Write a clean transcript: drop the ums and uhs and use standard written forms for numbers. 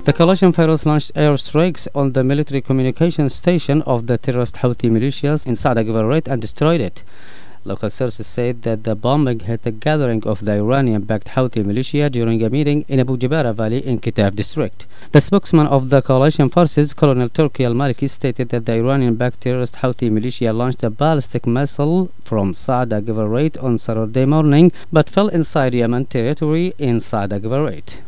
The coalition fighters launched airstrikes on the military communications station of the terrorist Houthi militias in Saada Governorate and destroyed it. Local sources said that the bombing hit a gathering of the Iranian-backed Houthi militia during a meeting in Abu Jabara Valley in Kitaf district. The spokesman of the coalition forces, Colonel Turki al-Maliki, stated that the Iranian-backed terrorist Houthi militia launched a ballistic missile from Saada Governorate on Saturday morning, but fell inside Yemen territory in Saada Governorate.